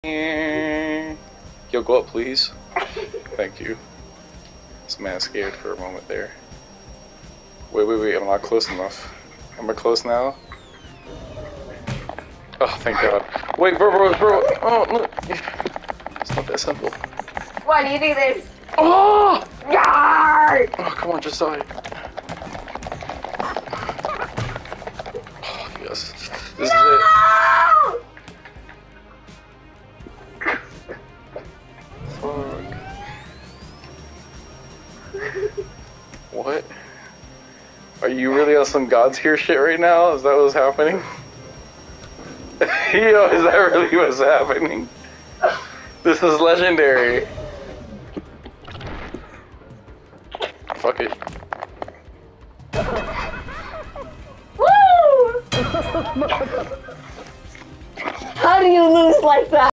Yo, go up, please. Thank you. This man's scared for a moment there. Wait, I'm not close enough. Am I close now? Oh, thank God. Wait, bro. Oh, look. It's not that simple. Why do you do this? Oh! Yarr! Oh, come on, just die. Oh, yes. This is it. Fuck. What? Are you really on some God's here shit right now? Is that what's happening? Yo, is that really what's happening? This is legendary. Fuck it. Woo! How do you lose like that?